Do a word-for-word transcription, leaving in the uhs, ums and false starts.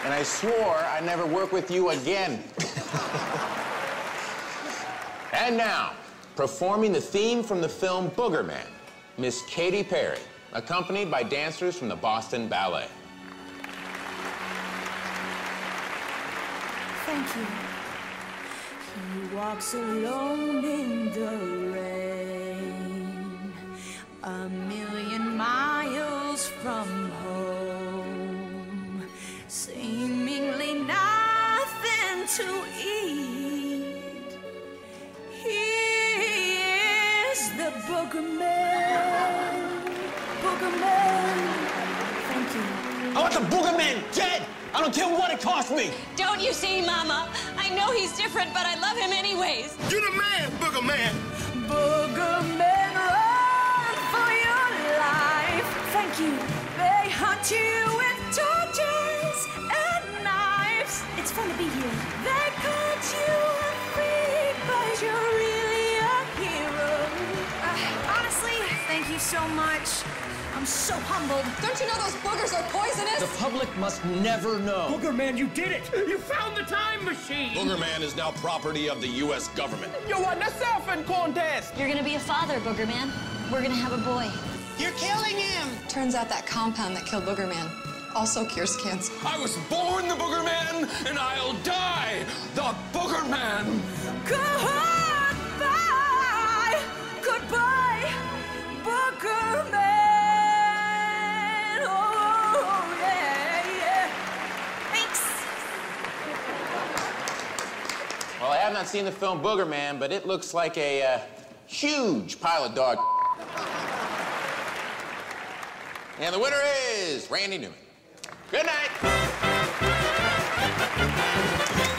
And I swore I'd never work with you again. And now, performing the theme from the film Booger Man, Miss Katy Perry, accompanied by dancers from the Boston Ballet. Thank you. He walks alone in the rain, a million miles from home, seemingly nothing to eat. He is the Booger Man. Booger Man. Thank you. I want the Booger Man dead! I don't care what it costs me! Don't you see, Mama? I know he's different, but I love him anyways. You're the man, Booger Man! Booger Man, run for your life. Thank you. They hunt you with torches and knives. It's fun to be here. They cut you free, but you're really a hero. Uh, honestly, thank you so much. I'm so humbled. Don't you know those boogers are poisonous? The public must never know. Booger Man, you did it! You found the time machine! Booger Man is now property of the U S government. You won the surfing contest! You're gonna be a father, Booger Man. We're gonna have a boy. You're killing him! Turns out that compound that killed Booger Man also cures cancer. I was born the Booger Man, and I'll die the Booger Man! Goodbye! Goodbye, Booger Man! Well, I have not seen the film Booger Man, but it looks like a uh, huge pile of dog. And the winner is Randy Newman. Good night.